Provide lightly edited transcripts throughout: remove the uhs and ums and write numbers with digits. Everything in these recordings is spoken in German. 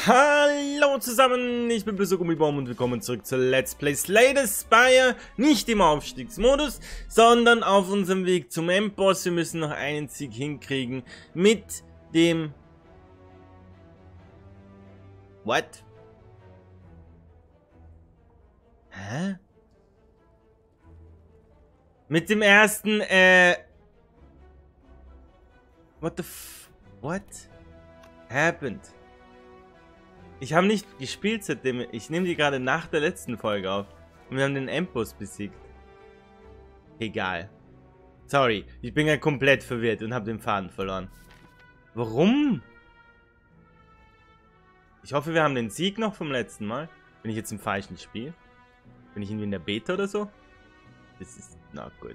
Hallo zusammen, ich bin böse Gummibaum und willkommen zurück zu Let's Play Slay the Spire. Nicht im Aufstiegsmodus, sondern auf unserem Weg zum Endboss. Wir müssen noch einen Sieg hinkriegen mit dem... What? Hä? Mit dem ersten, What happened? Ich habe nicht gespielt seitdem. Ich nehme die gerade nach der letzten Folge auf. Und wir haben den Endboss besiegt. Egal. Sorry, ich bin ja komplett verwirrt und habe den Faden verloren. Warum? Ich hoffe, wir haben den Sieg noch vom letzten Mal. Bin ich jetzt im falschen Spiel? Bin ich irgendwie in der Beta oder so? Das ist not good.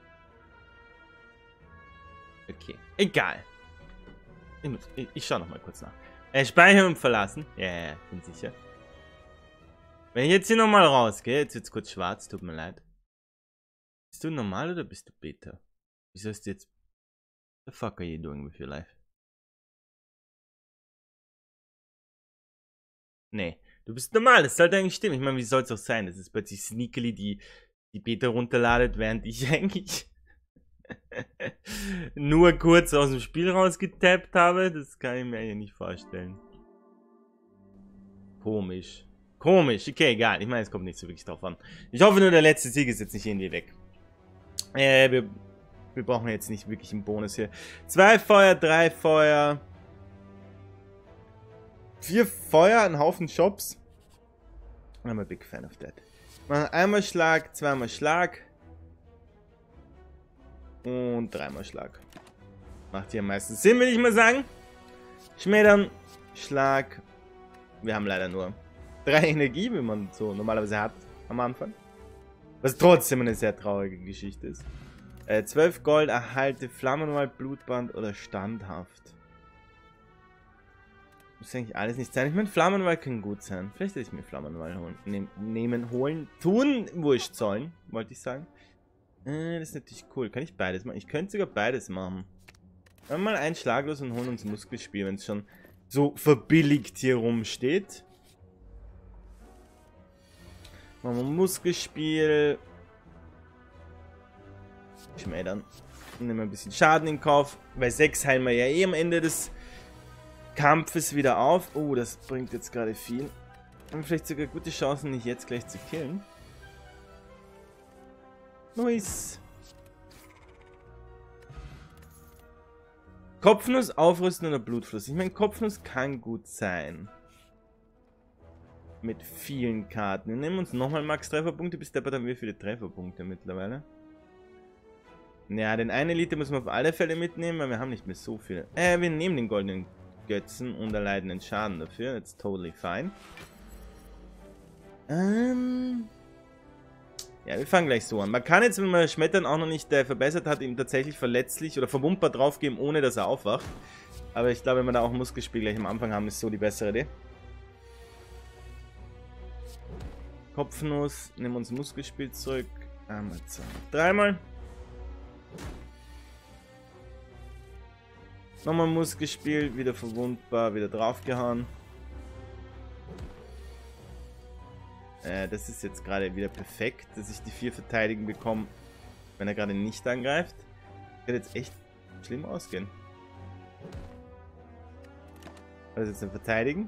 Okay, egal. Ich schaue noch mal kurz nach. Speichern und verlassen. Ja, bin sicher. Wenn ich jetzt hier nochmal rausgehe, jetzt wird's kurz schwarz, tut mir leid. Bist du normal oder bist du Beta? Wieso ist jetzt... What the fuck are you doing with your life? Nee, du bist normal, das sollte eigentlich stimmen. Ich meine, wie soll es auch sein? Das ist plötzlich Sneakily, die Beta runterladet, während ich eigentlich nur kurz aus dem Spiel rausgetappt habe. Das kann ich mir hier nicht vorstellen. Komisch. Komisch. Okay, egal. Ich meine, es kommt nicht so wirklich drauf an. Ich hoffe nur, der letzte Sieg ist jetzt nicht irgendwie weg. Wir brauchen jetzt nicht wirklich einen Bonus hier. 2 Feuer, 3 Feuer. 4 Feuer, ein Haufen Shops. I'm a big fan of that. Machen einmal Schlag, zweimal Schlag. Und 3-mal Schlag. Macht hier am meisten Sinn, will ich mal sagen. Schmettern, Schlag. Wir haben leider nur 3 Energie, wie man so normalerweise hat am Anfang. Was trotzdem eine sehr traurige Geschichte ist. 12 Gold, erhalte Flammenwald, Blutband oder standhaft. Muss eigentlich alles nicht sein. Ich meine, Flammenwald kann gut sein. Vielleicht hätte ich mir Flammenwald holen. Tun, wurscht sollen, wollte ich sagen. Das ist natürlich cool. Kann ich beides machen? Ich könnte sogar beides machen. Dann mal einen Schlag los und holen uns Muskelspiel, wenn es schon so verbilligt hier rumsteht. Machen wir Muskelspiel. Schmettern. Nehmen wir ein bisschen Schaden in Kauf. Bei 6 heilen wir ja eh am Ende des Kampfes wieder auf. Oh, das bringt jetzt gerade viel. Haben wir vielleicht sogar gute Chancen, nicht jetzt gleich zu killen. Nice. Kopfnuss, Aufrüsten oder Blutfluss. Ich meine, Kopfnuss kann gut sein. Mit vielen Karten. Wir nehmen uns nochmal Max Trefferpunkte. Bis deppert haben wir viele Trefferpunkte mittlerweile. Ja, den einen Elite müssen wir auf alle Fälle mitnehmen, weil wir haben nicht mehr so viele. Wir nehmen den goldenen Götzen und erleiden den Schaden dafür. That's totally fine. Ja, wir fangen gleich so an. Man kann jetzt, wenn man Schmettern auch noch nicht verbessert hat, ihm tatsächlich verletzlich oder verwundbar draufgeben, ohne dass er aufwacht. Aber ich glaube, wenn wir da auch ein Muskelspiel gleich am Anfang haben, ist so die bessere Idee. Kopfnuss, nehmen uns Muskelspiel zurück. Einmal, 2, 3-mal. Nochmal Muskelspiel, wieder verwundbar, wieder draufgehauen. Das ist jetzt gerade wieder perfekt, dass ich die 4 verteidigen bekomme, wenn er gerade nicht angreift. Das wird jetzt echt schlimm ausgehen. Also jetzt ein Verteidigen.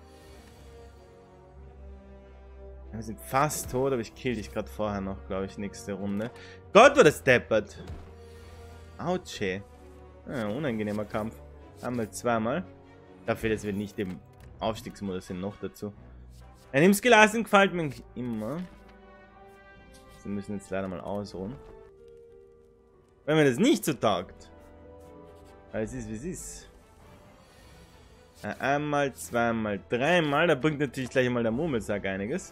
Wir sind fast tot, aber ich kill dich gerade vorher noch, glaube ich, nächste Runde. Gott, war das deppert! Autsch, ey. Unangenehmer Kampf. Einmal, 2-mal. Dafür, dass wir nicht im Aufstiegsmodus sind, noch dazu. Ein nimm's gelassen, gefällt mir immer. Wir müssen jetzt leider mal ausruhen. Wenn mir das nicht so taugt. Weil es ist, wie es ist. Einmal, 2-mal, 3-mal. Da bringt natürlich gleich mal der Murmelsack einiges.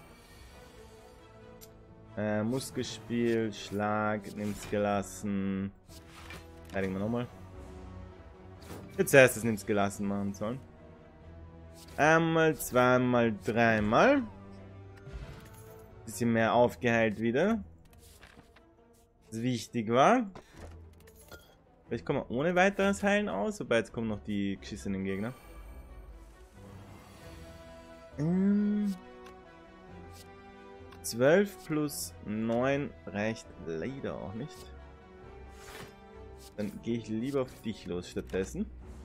Muskelspiel, Schlag, nimm's gelassen. Verteidigen wir nochmal. Jetzt erstes nimm's gelassen machen sollen. Einmal, 2-mal, 3-mal. Bisschen mehr aufgeheilt wieder. Was wichtig war. Vielleicht kommen wir ohne weiteres Heilen aus, wobei jetzt kommen noch die geschissenen Gegner. 12 plus 9 reicht leider auch nicht. Dann gehe ich lieber auf dich los stattdessen.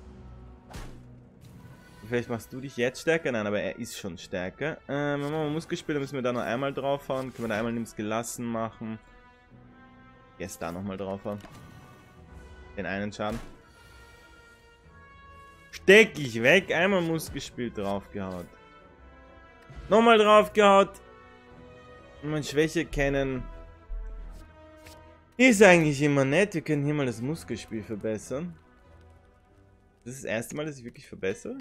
Vielleicht machst du dich jetzt stärker? Nein, aber er ist schon stärker. Wenn wir mal Muskelspieler, müssen wir da noch einmal draufhauen. Können wir da einmal nimm's gelassen machen. Jetzt da nochmal draufhauen. Den einen Schaden. Steck ich weg. Einmal Muskelspiel draufgehaut. Nochmal draufgehaut. Und Schwäche kennen. Ist eigentlich immer nett. Wir können hier mal das Muskelspiel verbessern. Das ist das erste Mal, dass ich wirklich verbessere.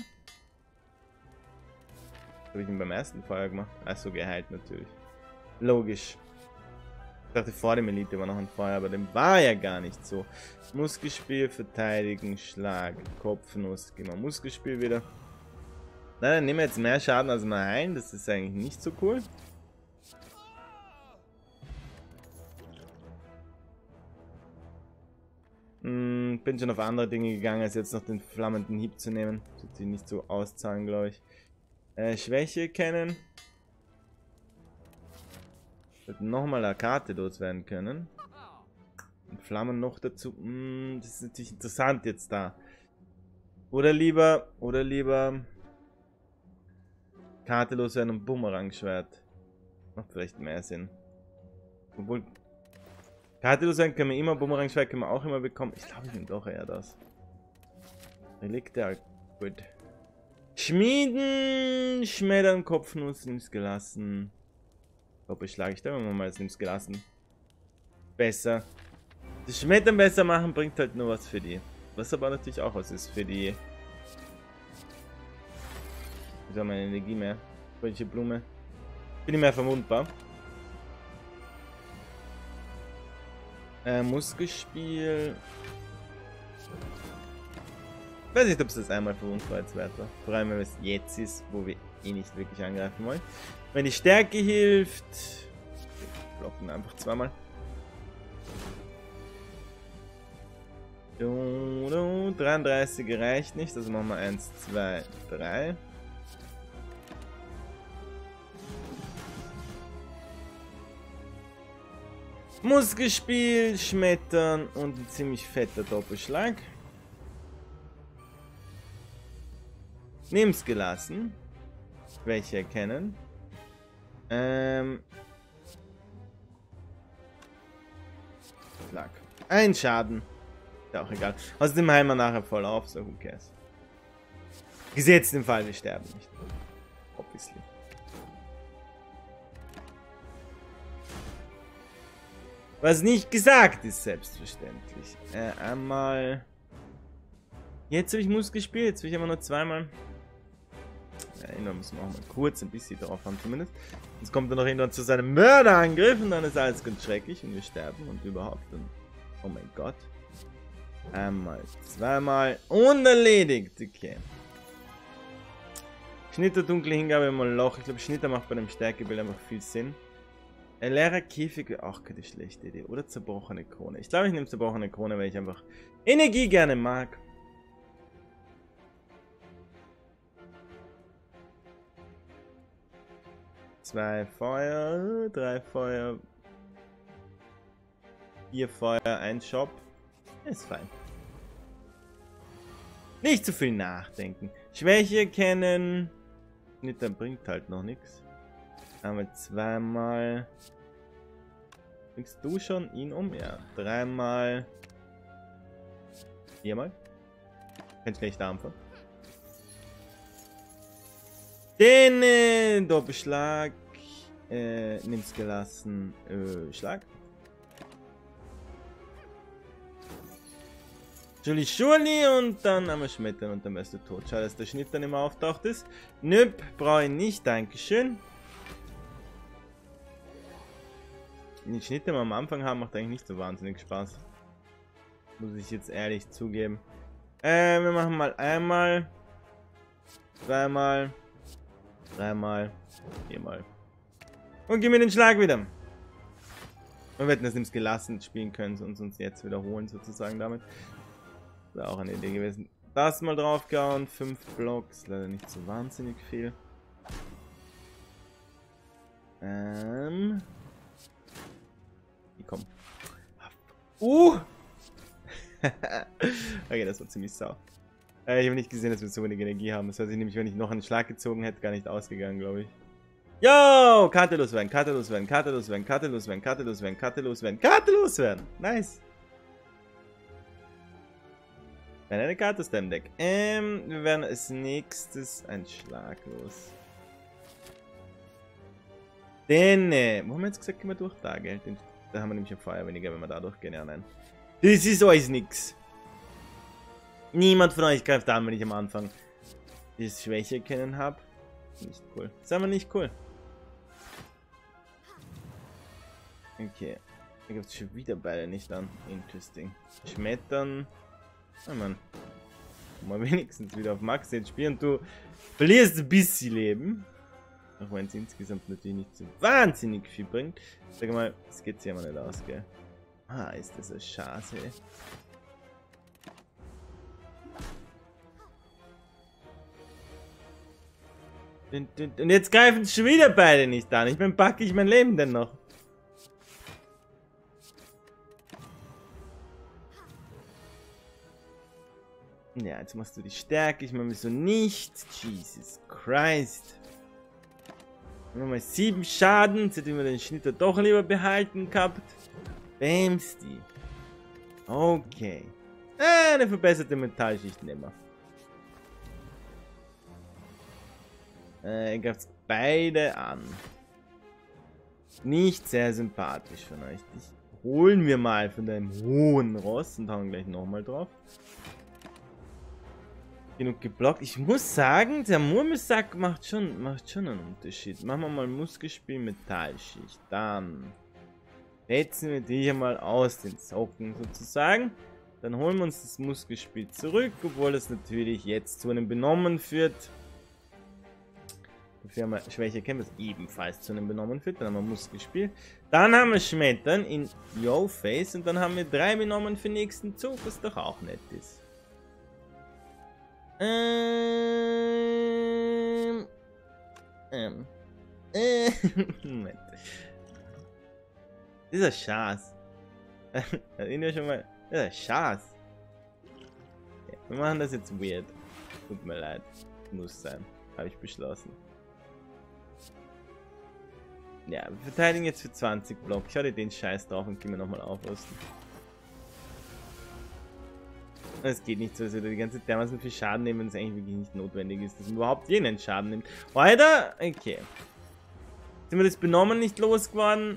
Habe ich ihn beim ersten Feuer gemacht. Also geheilt natürlich. Logisch. Ich dachte vor dem Elite war noch ein Feuer, aber dem war ja gar nicht so. Muskelspiel, verteidigen, Schlag, Kopfnuss. Gehen wir Muskelspiel wieder. Na, dann nehmen wir jetzt mehr Schaden als mal heilen. Das ist eigentlich nicht so cool. Bin schon auf andere Dinge gegangen, als jetzt noch den flammenden Hieb zu nehmen. Das wird sich nicht so auszahlen, glaube ich. Schwäche kennen. Wird nochmal eine Karte loswerden können. Und Flammen noch dazu. Das ist natürlich interessant jetzt da. Oder lieber Karte loswerden und Bumerangschwert. Macht vielleicht mehr Sinn. Obwohl Karte loswerden können wir immer, Bumerangschwert können wir auch immer bekommen. Ich glaube, ich nehme doch eher das. Relikte, gut. Schmieden, Schmettern, Kopfnuss, nimm's gelassen. Doppelschlag ich da, wenn wir mal das nimm's gelassen. Besser. Das Schmettern besser machen bringt halt nur was für die. Was aber natürlich auch was ist für die. Ich habe meine Energie mehr. Welche Blume? Bin ich mehr verwundbar. Muskelspiel. Ich weiß nicht, ob es das einmal verwundbar jetzt wert war. Vor allem, wenn es jetzt ist, wo wir eh nicht wirklich angreifen wollen. Wenn die Stärke hilft. Wir blocken einfach zweimal. 33 reicht nicht, also machen wir 1, 2, 3. Muskelspiel, Schmettern und ein ziemlich fetter Doppelschlag. Nimm's gelassen. Welche erkennen? Schlag. Ein Schaden. Ist auch egal. Außerdem heilen wir nachher voll auf, so who cares. Gesetzt im Fall, wir sterben nicht. Obviously. Was nicht gesagt ist, selbstverständlich. Einmal. Jetzt habe ich Mus gespielt, jetzt will ich aber nur zweimal. Erinnern müssen wir auch mal kurz ein bisschen drauf haben, zumindest. Jetzt kommt er noch irgendwann zu seinem Mörderangriff und dann ist alles ganz schrecklich und wir sterben und überhaupt. Und oh mein Gott. Einmal, zweimal und erledigt. Okay. Schnitter, dunkle Hingabe, immer Loch. Ich glaube, Schnitter macht bei dem Stärkebild einfach viel Sinn. Leerer Käfig wäre auch keine schlechte Idee. Oder zerbrochene Krone. Ich glaube, ich nehme zerbrochene Krone, weil ich einfach Energie gerne mag. Zwei Feuer, 3 Feuer, 4 Feuer, ein Shop. Ist fein. Nicht zu viel nachdenken. Schwäche kennen. Schnitter bringt halt noch nichts. Einmal, zweimal. Bringst du schon ihn um? Ja. Dreimal. Viermal. Kannst gleich da anfangen. Den Doppelschlag. Nimm's gelassen. Schlag. Schuli und dann einmal schmettern und dann wärst du tot. Schade, dass der Schnitt dann immer auftaucht ist. Nöp, brauche ich nicht. Dankeschön. Die Schnitte, die wir am Anfang haben, macht eigentlich nicht so wahnsinnig Spaß. Muss ich jetzt ehrlich zugeben. Wir machen mal einmal, zweimal, dreimal, viermal. Und gib mir den Schlag wieder. Wir hätten das nimm's gelassen spielen können und uns jetzt wiederholen sozusagen damit. Wäre auch eine Idee gewesen. Das mal draufgehauen. 5 Blocks, leider nicht so wahnsinnig viel. Komm. Okay, das war ziemlich sau. Ich habe nicht gesehen, dass wir so wenig Energie haben. Das heißt, nämlich, wenn ich noch einen Schlag gezogen hätte, gar nicht ausgegangen, glaube ich. Yo! Karte loswerden, Karte loswerden, Karte loswerden, Karte loswerden, Karte loswerden, Karte loswerden, Karte loswerden. Nice. Wenn eine Karte ist im Deck. Wir werden als nächstes einen Schlag los. Den, wo haben wir jetzt gesagt, gehen wir durch da, gell? Da haben wir nämlich vorher weniger, wenn wir da durchgehen. Ja, nein. Das ist alles nix. Niemand von euch greift an, wenn ich am Anfang das Schwäche erkennen habe. Nicht cool. Das ist einfach nicht cool. Okay. Da gibt es schon wieder beide nicht an. Interesting. Schmettern. Oh Mann. Mal wenigstens wieder auf Max jetzt spielen. Du verlierst ein bisschen Leben. Auch wenn es insgesamt natürlich nicht so wahnsinnig viel bringt. Sag mal, das geht sich aber nicht aus, gell? Ah, ist das eine Chance, ey. Und jetzt greifen schon wieder beide nicht an. Ich meine, packe ich mein Leben denn noch? Ja, jetzt machst du die Stärke. Ich mache so nicht. Jesus Christ. Nochmal 7 Schaden. Jetzt hätten wir den Schnitter doch lieber behalten gehabt. Bams die. Okay. Eine verbesserte Metallschicht nehmen wir. Ihr greift beide an. Nicht sehr sympathisch von euch. Dich holen wir mal von deinem hohen Ross und hauen gleich nochmal drauf. Genug geblockt. Ich muss sagen, der Murmelsack macht schon einen Unterschied. Machen wir mal Muskelspiel Metallschicht. Dann setzen wir die hier mal aus den Socken sozusagen. Dann holen wir uns das Muskelspiel zurück, obwohl es natürlich jetzt zu einem Benommen führt. Dafür haben wir Schwäche kennen, was ebenfalls zu einem Benommen führt. Dann haben wir Muskelspiel. Dann haben wir Schmettern in Yo Face und dann haben wir 3 Benommen für den nächsten Zug, was doch auch nett ist. Moment. Dieser Schatz. Da sehen wir schon mal. Dieser Schatz. Okay, wir machen das jetzt weird. Tut mir leid. Muss sein. Habe ich beschlossen. Ja, wir verteidigen jetzt für 20 Block. Schau dir den Scheiß drauf und gehen wir nochmal aufrüsten. Es geht nicht so, dass wir die ganze Zeit dermaßen viel Schaden nehmen, wenn es eigentlich wirklich nicht notwendig ist, dass man überhaupt jenen Schaden nimmt. Weiter? Okay. Sind wir das Benommen nicht losgeworden?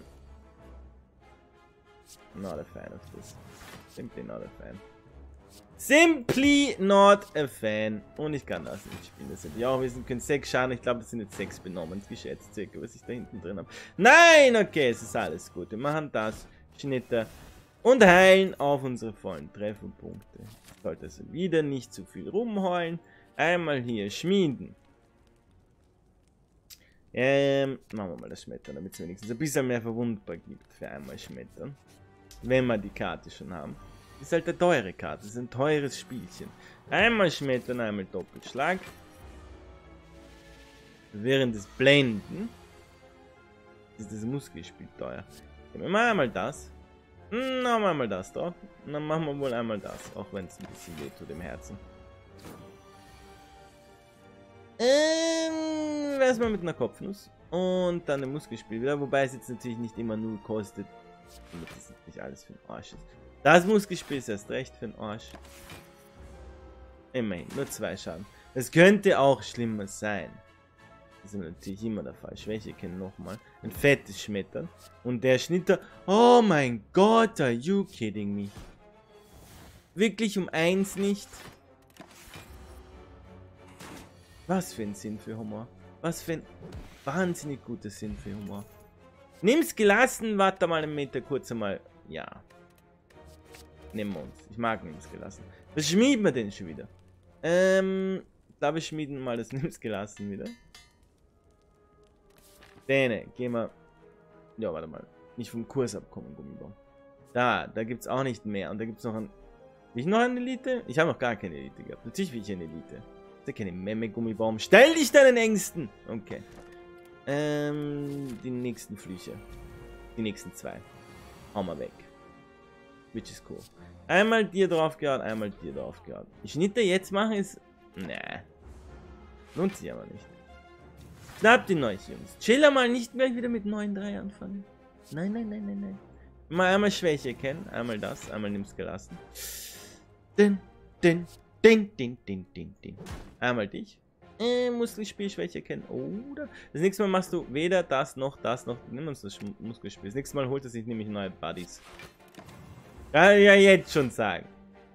Not a fan of this. Simply not a fan. Simply not a fan. Und ich kann das nicht spielen. Das hätte ich auch wissen können. 6 Schaden. Ich glaube, es sind jetzt 6 Benommen geschätzt, circa, was ich da hinten drin habe. Nein! Okay, es ist alles gut. Wir machen das. Schnitter. Und heilen auf unsere vollen Trefferpunkte. Sollte also wieder nicht zu viel rumheulen. Einmal hier schmieden. Machen wir mal das Schmettern, damit es wenigstens ein bisschen mehr verwundbar gibt für einmal Schmettern. Wenn wir die Karte schon haben. Das ist halt eine teure Karte, das ist ein teures Spielchen. Einmal Schmettern, einmal Doppelschlag. Während des Blenden ist das Muskelspiel teuer. Nehmen wir einmal das. Dann machen wir einmal das drauf. Und dann machen wir wohl einmal das. Auch wenn es ein bisschen weh tut im Herzen. Erstmal mit einer Kopfnuss. Und dann ein Muskelspiel wieder. Wobei es jetzt natürlich nicht immer 0 kostet. Damit das nicht alles für den Arsch ist. Das Muskelspiel ist erst recht für den Arsch. Immerhin, nur 2 Schaden. Es könnte auch schlimmer sein. Das ist natürlich immer der Fall. Schwäche kennen nochmal. Ein fettes Schmettern. Und der Schnitter. Oh mein Gott, are you kidding me? Wirklich um 1 nicht? Was für ein Sinn für Humor. Was für ein wahnsinnig guter Sinn für Humor. Nimm's gelassen, warte mal einen Meter kurz einmal. Ja. Nehmen wir uns. Ich mag nimm's gelassen. Was schmieden wir denn schon wieder? Ich glaube, wir schmieden mal das nimm's gelassen wieder. Däne, gehen wir. Ja, warte mal. Nicht vom Kurs abkommen, Gummibaum. Da gibt's auch nicht mehr. Und da gibt's noch ein. Will ich noch eine Elite? Ich habe noch gar keine Elite gehabt. Natürlich will ich eine Elite. Das ist ja keine Memme, Gummibaum. Stell dich deinen Ängsten! Okay. Die nächsten Flüche. Die nächsten 2. Hauen wir weg. Which is cool. Einmal dir drauf gehauen, einmal dir drauf gehauen. Die Schnitte jetzt machen ist... Nee. Lohnt sich aber nicht. Schnappt ihn euch, Jungs. Chill mal, nicht gleich wieder mit 9-3 anfangen. Nein, nein, nein, nein, nein. Mal einmal Schwäche erkennen. Einmal das, einmal nimm's gelassen. Din. Einmal dich. Muskelspiel, Schwäche erkennen. Oder? Das nächste Mal machst du weder das noch das noch. Nimm uns das Muskelspiel. Das nächste Mal holt er sich nämlich neue Buddies. Kann ich ja jetzt schon sagen.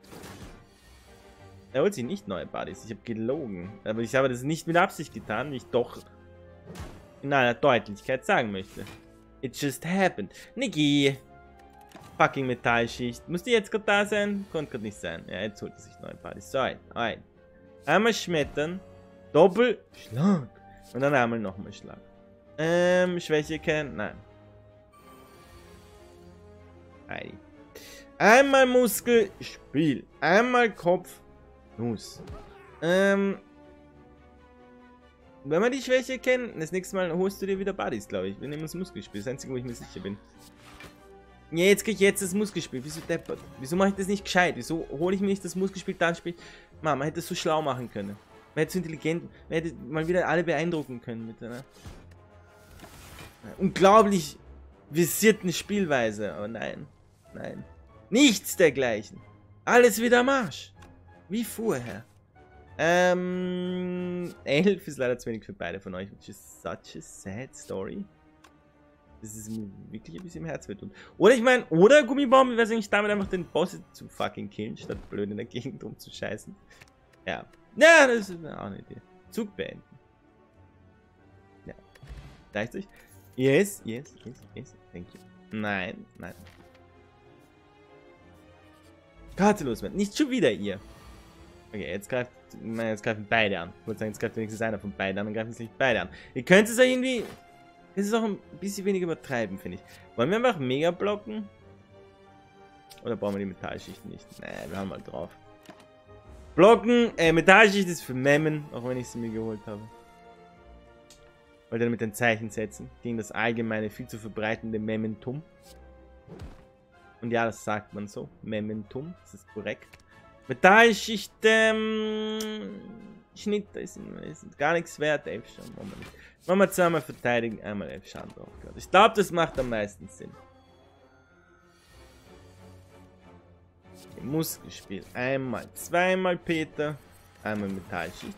Er holt sich nicht neue Buddies. Ich habe gelogen. Aber ich habe das nicht mit Absicht getan, wie ich doch in aller Deutlichkeit sagen möchte. It just happened. Niki. Fucking Metallschicht. Muss die jetzt gerade da sein? Konnte gerade nicht sein. Ja, jetzt holt er sich neue Buddies. So, ein. Einmal schmettern. Doppelschlag. Und dann einmal nochmal Schlag. Schwäche kennen? Nein. Heidi. Einmal Muskelspiel. Einmal Kopf. Nuss. Wenn wir die Schwäche kennen, das nächste Mal holst du dir wieder Buddies, glaube ich. Wir nehmen das Muskelspiel. Das Einzige, wo ich mir sicher bin. Ja, jetzt krieg ich jetzt das Muskelspiel. Wieso deppert? Wieso mache ich das nicht gescheit? Wieso hole ich mir nicht das Muskelspiel, dann spiele ich... Man hätte es so schlau machen können. Man hätte so intelligent... Man hätte mal wieder alle beeindrucken können mit einer... unglaublich visierten Spielweise. Aber nein. Nein. Nichts dergleichen. Alles wieder am Arsch. Wie vorher. 11 ist leider zu wenig für beide von euch. Which is such a sad story. Das ist mir wirklich ein bisschen im Herz wehtun. Oder ich meine, oder Gummibaum, wie wäre es eigentlich damit einfach den Boss zu fucking killen, statt blöd in der Gegend rumzuscheißen. Ja. Ja, das ist auch eine Idee. Zug beenden. Ja. Reicht euch? Yes. Thank you. Nein. Karte loswerden. Nicht schon wieder ihr. Okay, jetzt greifen beide an. Ich wollte sagen, jetzt greift wenigstens einer von beiden an, dann greifen es nicht beide an. Ihr könnt es ja irgendwie... Das ist auch ein bisschen weniger übertreiben, finde ich. Wollen wir einfach mega blocken? Oder brauchen wir die Metallschicht nicht? Nee, wir haben mal drauf. Blocken, Metallschicht ist für Memmen, auch wenn ich sie mir geholt habe. Wollt ihr mit den Zeichen setzen? Gegen das allgemeine, viel zu verbreitende Memmentum. Und ja, das sagt man so. Memmentum, das ist korrekt. Metallschicht, Schnitt, da ist gar nichts wert. 11 Schaden, machen wir nicht. Machen wir zweimal verteidigen, einmal 11 Schaden drauf. Ich glaube, das macht am meisten Sinn. Muskelspiel. Einmal, zweimal Peter. Einmal Metallschicht.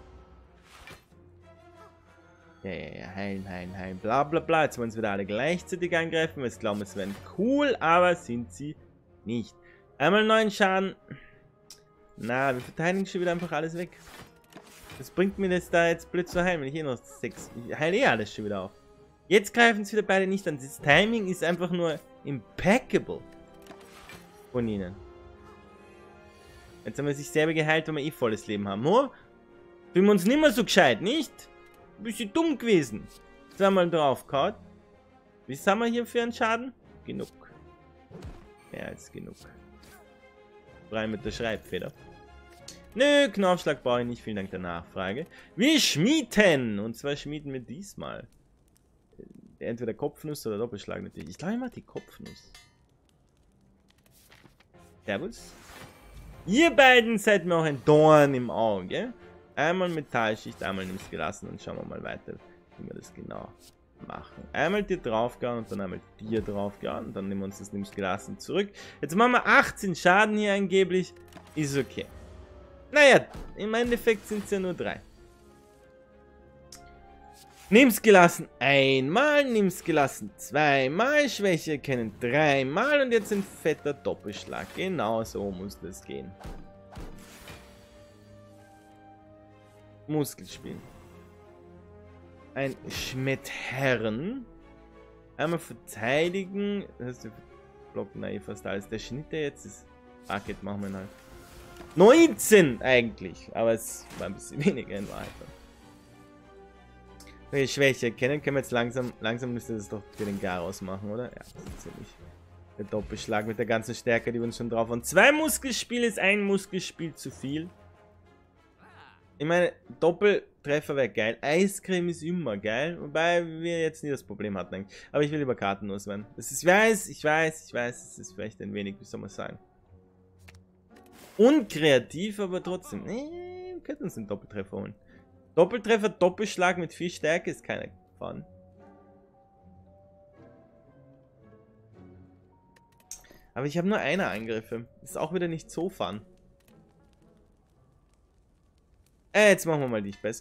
Ja, heilen. Bla bla bla. Jetzt wollen sie wieder alle gleichzeitig angreifen. Wir glauben, es wären cool, aber sind sie nicht. Einmal 9 Schaden. Na, wir verteidigen schon wieder einfach alles weg. Das bringt mir das da jetzt blöd zu heilen, wenn ich eh noch 6... Ich heile eh alles schon wieder auf. Jetzt greifen sie wieder beide nicht an. Das Timing ist einfach nur impeccable. Von ihnen. Jetzt haben wir sich selber geheilt, wenn wir eh volles Leben haben. Oh, fühlen wir uns nicht mehr so gescheit, nicht? Ein bisschen dumm gewesen. Zweimal drauf gehauen. Wie haben wir hier für einen Schaden? Genug. Mehr als genug. Rein mit der Schreibfeder. Nö, Knaufschlag brauche ich nicht. Vielen Dank der Nachfrage. Wir schmieden. Und zwar schmieden wir diesmal. Entweder Kopfnuss oder Doppelschlag natürlich. Ich glaube, ich mache die Kopfnuss. Servus. Ihr beiden seid mir auch ein Dorn im Auge. Einmal Metallschicht, einmal nimm's gelassen und schauen wir mal weiter, wie wir das genau machen. Einmal dir draufgehauen und dann einmal dir draufgehauen und dann nehmen wir uns das nimm's gelassen zurück. Jetzt machen wir 18 Schaden hier angeblich. Ist okay. Naja, im Endeffekt sind es ja nur 3. Nimm's gelassen einmal, nimm's gelassen zweimal, Schwäche erkennen 3-mal und jetzt ein fetter Doppelschlag. Genau so muss das gehen. Muskelspiel. Ein Schmettherren. Einmal verteidigen. Das heißt, wir blocken da eh fast alles. Der Schnitt, der jetzt ist. Bucket machen wir halt. 19 eigentlich. Aber es war ein bisschen weniger in Wahrheit. Okay, Schwäche erkennen. Können wir jetzt langsam müsste das doch für den Garaus machen, oder? Ja, das ist ziemlich. Der Doppelschlag mit der ganzen Stärke, die wir uns schon drauf haben. 2 Muskelspiele ist ein Muskelspiel zu viel. Ich meine, Doppeltreffer wäre geil. Eiscreme ist immer geil. Wobei wir jetzt nie das Problem hatten eigentlich. Aber ich will lieber Karten loswerden. Das ist, ich weiß, es ist vielleicht ein wenig, wie soll man sagen, unkreativ, aber trotzdem. Wir könnten uns den Doppeltreffer holen. Doppeltreffer, Doppelschlag mit viel Stärke ist keine Fun. Aber ich habe nur eine Angriffe. Ist auch wieder nicht so fun. Jetzt machen wir mal dich besser.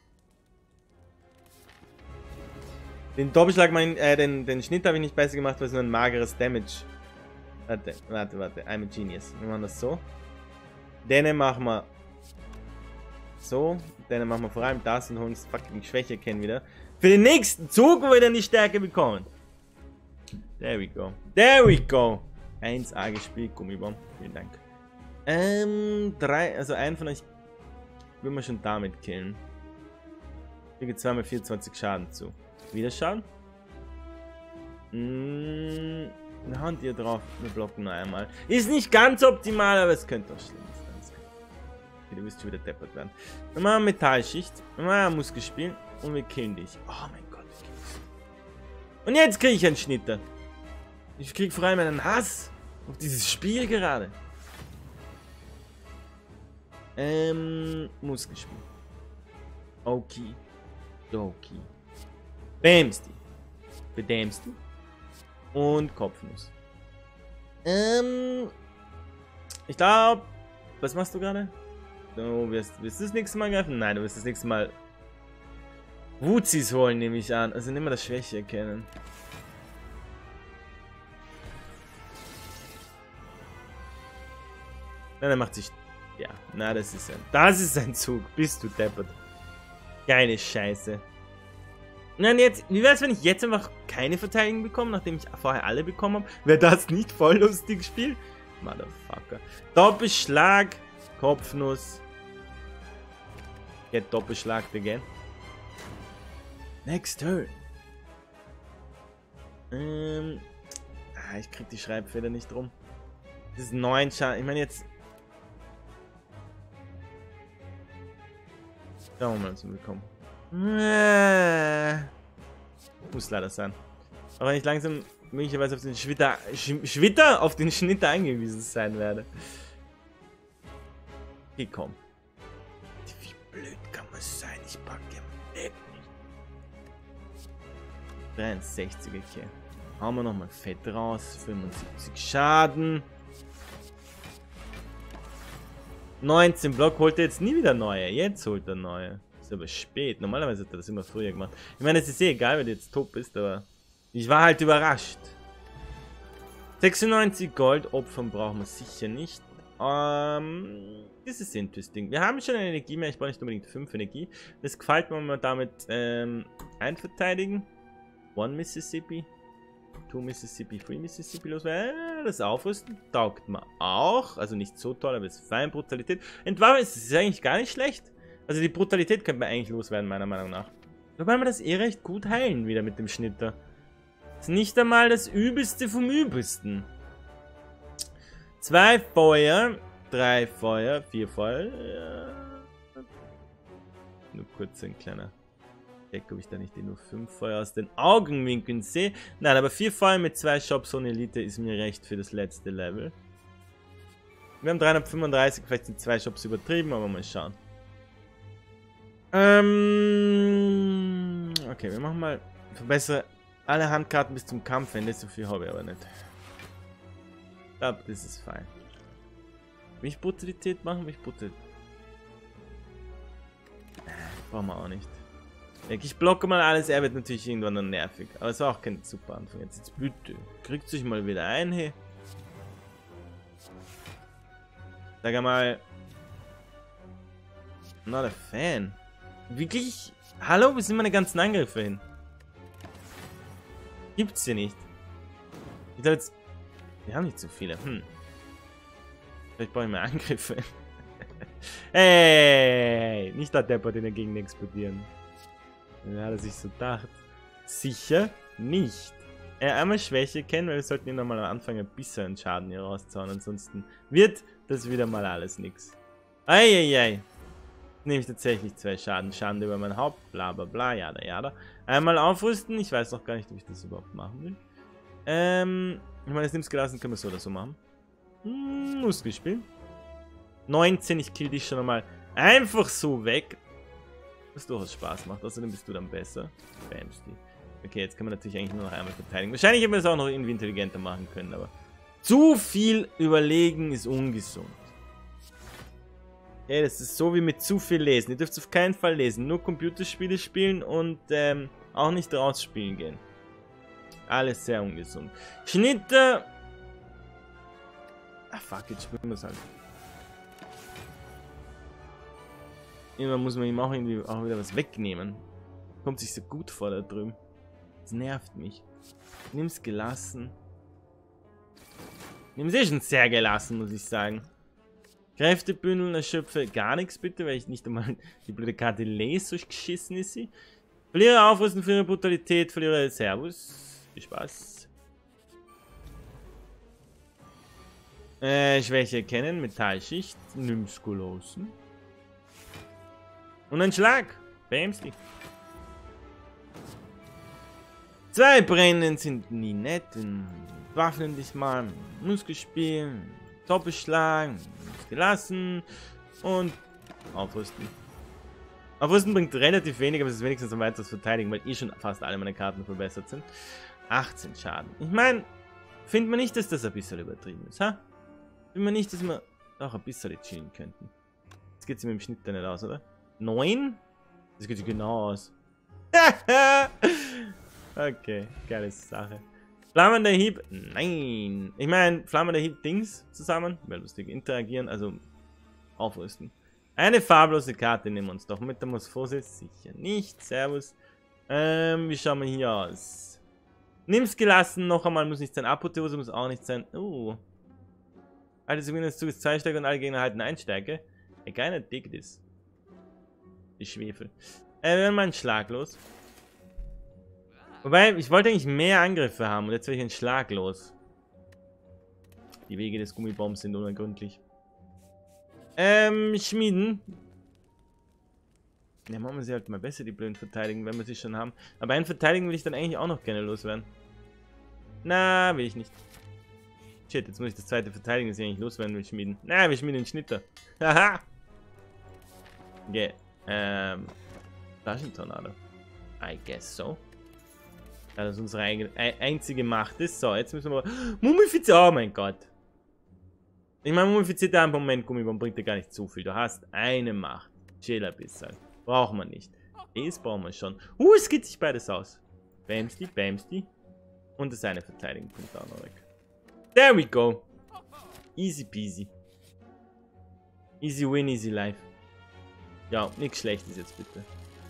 Den Doppelschlag, den Schnitt habe ich nicht besser gemacht, weil es nur ein mageres Damage. Warte. I'm a genius. Wir machen das so. Den machen wir so. Den machen wir vor allem das und holen uns fucking Schwäche kennen wieder. Für den nächsten Zug, wo wir dann die Stärke bekommen. There we go. There we go. 1A gespielt, Gummibomb. Vielen Dank. Also einen von euch will man schon damit killen. Hier geht 2 mal 24 Schaden zu. Wieder Schaden? Eine Hand hier drauf. Wir blocken nur einmal. Ist nicht ganz optimal, aber es könnte auch schlimm sein. Okay, du wirst schon wieder deppert werden. Wir machen Metallschicht. Wir machen Muskelspiel. Und wir killen dich. Oh mein Gott. Und jetzt kriege ich einen Schnitter. Ich kriege vor allem einen Hass auf dieses Spiel gerade. Muskelspiel. Okay. Okay. Bämst die. Bedämst die. Und Kopfnuss. Ich glaube. Was machst du gerade? Du wirst das nächste Mal greifen? Nein, du wirst das nächste Mal Wuzis holen, nehme ich an. Also nimm mal das Schwäche erkennen. Nein, er macht sich. Ja, na, das ist ein Zug. Bist du deppert. Geile Scheiße. Nein, jetzt, wie wäre es, wenn ich jetzt einfach keine Verteidigung bekomme, nachdem ich vorher alle bekommen habe? Wäre das nicht voll lustig gespielt? Motherfucker. Doppelschlag, Kopfnuss. Get Doppelschlag again. Next turn. Ich krieg die Schreibfeder nicht drum. Das ist 9 Schaden. Ich meine jetzt. Schauen wir mal, was wir bekommen. Muss leider sein. Aber wenn ich langsam möglicherweise auf den auf den Schnitter angewiesen sein werde. Okay, komm. Wie blöd kann man sein? Ich packe den Weg nicht. 63, okay. Hauen wir nochmal Fett raus. 75 Schaden. 19 Block holt er jetzt nie wieder neue. Jetzt holt er neue. Ist aber spät. Normalerweise hat er das immer früher gemacht. Ich meine, es ist eh egal, wenn du jetzt top bist, aber ich war halt überrascht. 96 Gold. Opfern brauchen wir sicher nicht. Das ist interesting. Wir haben schon eine Energie mehr. Ich brauche nicht unbedingt 5 Energie. Das gefällt mir, wenn wir damit einverteidigen. 1 Mississippi. 2 Mississippi, 3 Mississippi los. Das Aufrüsten taugt mir auch. Also nicht so toll, aber es ist fein. Brutalität. Entwaffen ist eigentlich gar nicht schlecht. Also die Brutalität könnte man eigentlich loswerden, meiner Meinung nach. Wobei wir das eh recht gut heilen wieder mit dem Schnitter. Das ist nicht einmal das Übelste vom Übelsten. 2 Feuer, 3 Feuer, 4 Feuer. Ja. Nur kurz ein kleiner Check, ob ich da nicht nur 5 Feuer aus den Augenwinkeln sehe. Nein, aber 4 Feuer mit 2 Shops ohne Elite ist mir recht für das letzte Level. Wir haben 335, vielleicht sind 2 Shops übertrieben, aber mal schauen. Okay, wir machen mal. Verbessere alle Handkarten bis zum Kampfende. So viel habe ich aber nicht. Ich glaube, das ist fein. Will ich Brutalität machen? Will ich Brutalität? Brauchen wir auch nicht. Ich blocke mal alles, er wird natürlich irgendwann dann nervig. Aber es war auch kein super Anfang. Jetzt bitte. Kriegt sich mal wieder ein, hey. Sag einmal. Not a fan. Wirklich? Hallo? Wo sind meine ganzen Angriffe hin? Gibt's hier nicht. Ich glaube jetzt. Wir haben nicht so viele. Vielleicht brauche ich mehr Angriffe. Hey! Nicht der Depper, den dagegen explodieren. Ja, hat er sich so gedacht. Sicher nicht. Einmal Schwäche kennen, weil wir sollten ihn nochmal am Anfang ein bisschen Schaden hier rauszauen. Ansonsten wird das wieder mal alles nix. Eieiei. Nehme ich tatsächlich 2 Schaden. Schande über mein Haupt, bla bla bla, jada jada. Einmal aufrüsten, ich weiß noch gar nicht, ob ich das überhaupt machen will. Ich meine, es nimm's gelassen, können wir so oder so machen. Muskelspiel. 19, ich kill dich schon einmal einfach so weg. Was durchaus Spaß macht, außerdem bist du dann besser. Bams die. Okay, jetzt kann man natürlich eigentlich nur noch einmal verteidigen. Wahrscheinlich hätten wir es auch noch irgendwie intelligenter machen können, aber zu viel überlegen ist ungesund. Ja, das ist so wie mit zu viel lesen. Ihr dürft auf keinen Fall lesen. Nur Computerspiele spielen und auch nicht raus spielen gehen. Alles sehr ungesund. Schnitte. Ah fuck, jetzt spielen wir es halt. Irgendwann muss man ihm auch irgendwie auch wieder was wegnehmen. Kommt sich so gut vor da drüben. Das nervt mich. Nimm's gelassen. Nimm's eh schon sehr gelassen, muss ich sagen. Kräfte bündeln, erschöpfe gar nichts bitte, weil ich nicht einmal die blöde Karte lese, so geschissen ist sie. Verliere Aufrüsten für ihre Brutalität, verliere Servus. Viel Spaß. Schwäche erkennen, Metallschicht, Nymskolosen. Und ein Schlag. Bamsli. 2 Brennen sind nie nett. Waffen dich mal. Muskelspiel. Doppelschlag. Gelassen. Und aufrüsten. Aufrüsten bringt relativ wenig, aber es ist wenigstens am weiteres verteidigen, weil eh schon fast alle meine Karten verbessert sind. 18 Schaden. Ich meine, findet man nicht, dass das ein bisschen übertrieben ist, ha? Findet man nicht, dass wir auch ein bisschen chillen könnten. Das geht sich mit dem Schnitt da nicht aus, oder? 9? Das geht sich genau aus. Okay, geile Sache. Flammender Hieb? Nein. Ich meine, flammender Hieb Dings zusammen. Wäre lustig. Interagieren, also aufrüsten. Eine farblose Karte nehmen wir uns doch mit. Metamorphose sicher nicht. Servus. Wie schauen wir hier aus? Nimm's gelassen. Noch einmal muss nicht sein. Apotheose muss auch nicht sein. Altes Gewinn des Zuges 2 Stärke und alle Gegner halten 1 Stärke. Egal, nicht dick ist. Die Schwefel. Wir werden mal einen Schlag los. Wobei, ich wollte eigentlich mehr Angriffe haben und jetzt will ich einen Schlag los. Die Wege des Gummibombs sind unergründlich. Schmieden. Ja, machen wir sie halt mal besser, die blöden verteidigen, wenn wir sie schon haben. Aber einen verteidigen will ich dann eigentlich auch noch gerne loswerden. Na, will ich nicht. Shit, jetzt muss ich das zweite verteidigen, das ich eigentlich loswerden will, schmieden. Na, wir schmieden den Schnitter. Haha. Okay. Flaschentornado. I guess so. Ja, das unsere einzige Macht ist. So, jetzt müssen wir... Mumifiziert... Oh mein Gott. Ich meine, mumifizierte ein Moment Gummibomb bringt dir gar nicht zu viel. Du hast eine Macht. Chill ein bisschen. Braucht man nicht. Das brauchen wir schon. Es geht sich beides aus. Bamsti, Bamsti. Und das eine Verteidigung kommt auch noch weg. There we go. Easy peasy. Easy win, easy life. Ja, nichts Schlechtes jetzt bitte.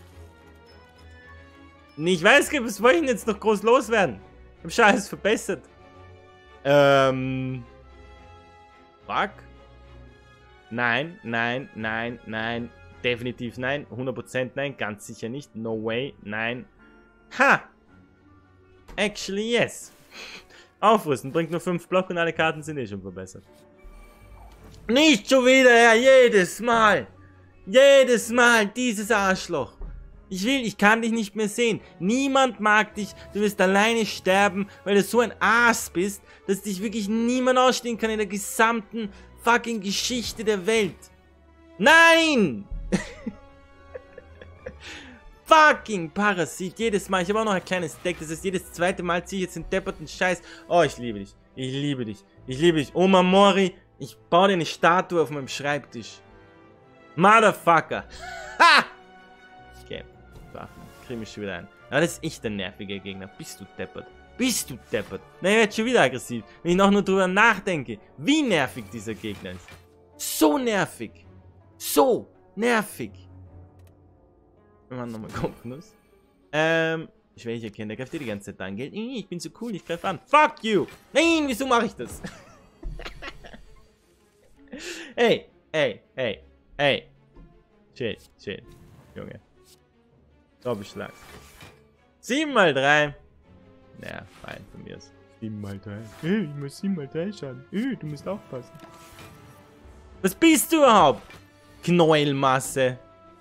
Ich weiß nicht, was wollen jetzt noch groß loswerden? Ich hab schon alles verbessert. Fuck. Nein, nein, nein, nein. Definitiv nein. 100% nein. Ganz sicher nicht. No way. Nein. Ha! Actually yes. Aufrüsten. Bringt nur 5 Block und alle Karten sind eh schon verbessert. Nicht schon wieder, ja. Jedes Mal. Jedes Mal. Dieses Arschloch. Ich kann dich nicht mehr sehen. Niemand mag dich. Du wirst alleine sterben, weil du so ein Aas bist, dass dich wirklich niemand ausstehen kann in der gesamten fucking Geschichte der Welt. Nein! Fucking Parasit. Jedes Mal. Ich habe auch noch ein kleines Deck. Das heißt, jedes zweite Mal ziehe ich jetzt den depperten Scheiß. Oh, ich liebe dich. Ich liebe dich. Ich liebe dich. Oma Mori, ich baue dir eine Statue auf meinem Schreibtisch. Motherfucker. Ha! Okay. Krieg mich schon wieder ein. Aber das ist echt ein nerviger Gegner. Bist du deppert? Bist du deppert? Na, ich werde schon wieder aggressiv. Wenn ich noch nur drüber nachdenke, wie nervig dieser Gegner ist. So nervig. So nervig. Wir machen nochmal Kopfnuss. Schwäche erkennen. Der greift dir die ganze Zeit an, gell? Ich bin so cool, ich greife an. Fuck you. Nein, wieso mache ich das? Hey, hey, hey, hey. Chill, chill. Junge. Doppelschlag. 7 mal 3. Naja, fein von mir ist. 7 mal 3. Ich muss 7 mal 3 schaden. Du musst aufpassen. Was bist du überhaupt? Knäuelmasse.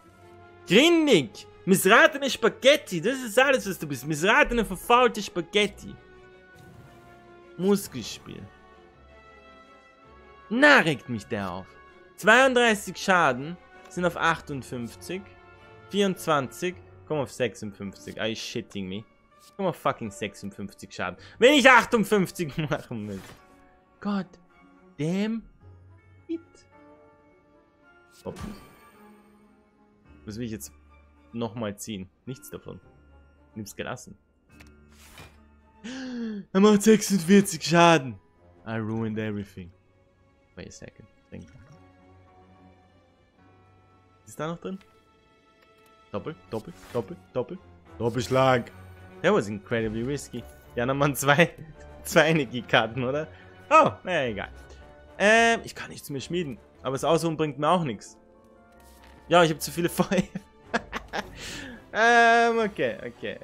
Grindig. Missratene Spaghetti. Das ist alles, was du bist. Missratene, verfaulte Spaghetti. Muskelspiel. Na, regt mich der auf. 32 Schaden sind auf 58. 24. Komm auf 56. Are you shitting me? Komm auf fucking 56 Schaden. Wenn ich 58 machen will. God damn it. Hoppentlich. Was will ich jetzt nochmal ziehen? Nichts davon. Nimm's gelassen. Er macht 46 Schaden. I ruined everything. Wait a second. Ist da noch drin? Doppel. Doppelschlag. That was incredibly risky. Ja, dann waren zwei Energiekarten, oder? Oh, naja, egal. Ich kann nichts mehr schmieden. Aber das Ausruhen bringt mir auch nichts. Ja, ich habe zu viele Feuer. Okay.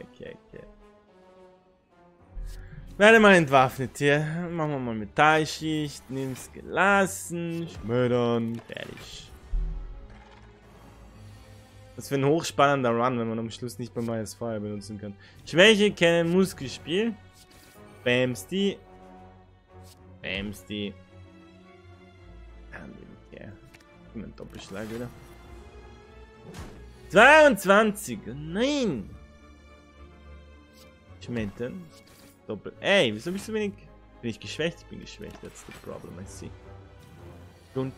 Werde mal entwaffnet hier. Machen wir mal Metallschicht. Nimm's gelassen. Schmödern. Fertig. Was für ein hochspannender Run, wenn man am Schluss nicht mehr das Feuer benutzen kann. Schwäche kennen, Muskelspiel. Bamsti. Bamsti. Ja. Immer ein Doppelschlag wieder. 22. Nein. Schmettern. Doppel. Ey, wieso bist du wenig? Bin ich geschwächt? Ich bin geschwächt. That's the problem, I see. Dun.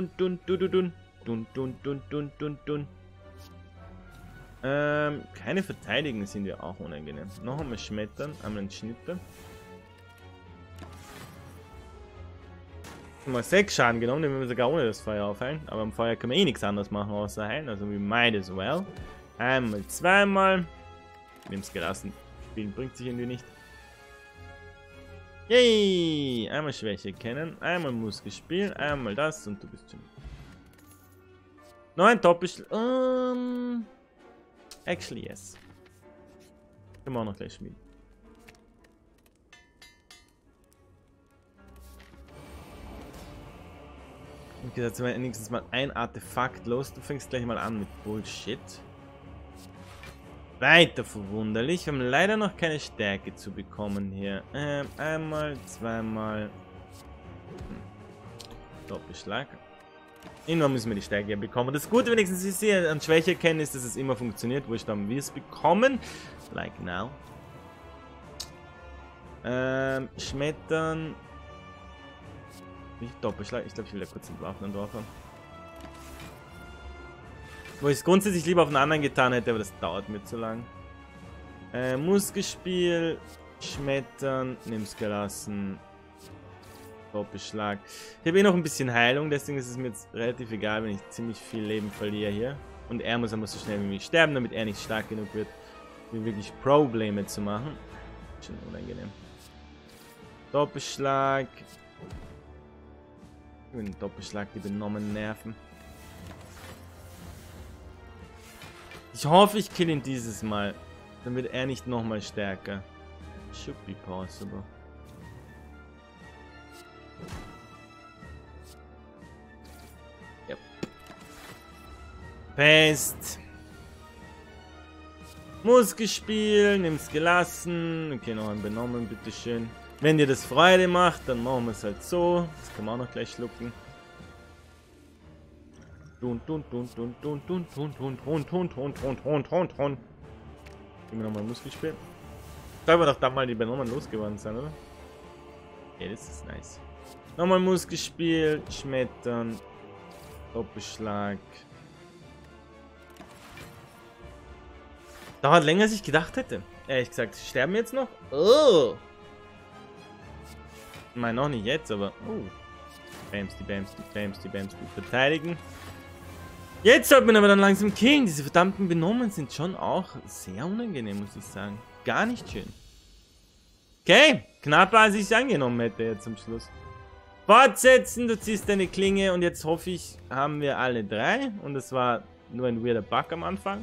Keine Verteidigung sind ja auch unangenehm. Noch einmal schmettern, einmal einen Schnitter. Mal 6 Schaden genommen, den wir sogar ohne das Feuer aufheilen. Aber am Feuer können wir eh nichts anderes machen außer heilen. Also we might as well. Einmal, zweimal. Nimm's gelassen. Spielen bringt sich irgendwie nicht. Yay! Einmal Schwäche kennen, einmal Muskelspiel, einmal das und du bist schon. Noch ein Doppelschlag. Actually, yes. Können wir auch noch gleich schmieden. Okay, jetzt haben wir wenigstens mal ein Artefakt los. Du fängst gleich mal an mit Bullshit. Weiter verwunderlich. Wir haben leider noch keine Stärke zu bekommen hier. Einmal, zweimal. Doppelschlag. Irgendwann müssen wir die Stärke bekommen. Das Gute wenigstens ist hier an Schwäche erkennen, ist, dass es immer funktioniert, wo ich dann wir es bekommen. Like now. Schmettern. Nicht Doppelschlag. Ich glaube, ich will ja kurz entwaffnen drauf haben. Wo ich es grundsätzlich lieber auf einen anderen getan hätte, aber das dauert mir zu lang. Muskelspiel, Schmettern, nimm's gelassen. Doppelschlag. Ich habe eh noch ein bisschen Heilung, deswegen ist es mir jetzt relativ egal, wenn ich ziemlich viel Leben verliere hier. Und er muss so schnell wie möglich sterben, damit er nicht stark genug wird, mir wirklich Probleme zu machen. Schon unangenehm. Doppelschlag. Ich will einen Doppelschlag, die benommenen Nerven. Ich hoffe, ich kill ihn dieses Mal. Dann wird er nicht nochmal stärker. Should be possible. Yep. Pest. Muskelspiel, nimm's gelassen. Okay, noch ein benommen, bitteschön. Wenn dir das Freude macht, dann machen wir es halt so. Das kann man auch noch gleich schlucken. Gehen wir nochmal Muskelspiel. Da wir doch dann mal die benommen losgeworden sein, oder? Ja, das ist nice. Nochmal Muskelspiel, Schmettern, Doppelschlag. Dauert länger, als ich gedacht hätte. Ehrlich gesagt, sterben wir jetzt noch? Oh! Ich meine, noch nicht jetzt, aber... Oh. Bamsti. Verteidigen. Jetzt sollte man aber dann langsam killen. Diese verdammten Benommen sind schon auch sehr unangenehm, muss ich sagen. Gar nicht schön. Okay, knapper als ich es angenommen hätte jetzt zum Schluss. Fortsetzen, du ziehst deine Klinge und jetzt hoffe ich, haben wir alle 3. Und es war nur ein weirder Bug am Anfang.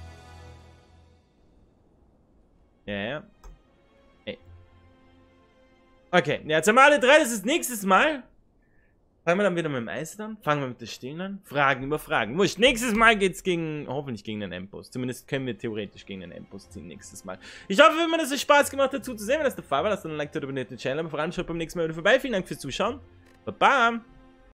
Ja. Ey. Okay, jetzt haben wir alle 3, das ist nächstes Mal. Fangen wir dann wieder mit dem Eis an? Fangen wir mit den Stehlen an? Fragen über Fragen. Wurscht. Nächstes Mal geht's gegen, hoffentlich gegen den Endboss. Zumindest können wir theoretisch gegen den Endboss ziehen nächstes Mal. Ich hoffe, wenn mir das Spaß gemacht hat, zuzusehen. Wenn das der Fall war, lasst dann ein Like, tut, abonniert den Channel. Aber vor allem schaut beim nächsten Mal wieder vorbei. Vielen Dank fürs Zuschauen. Baba!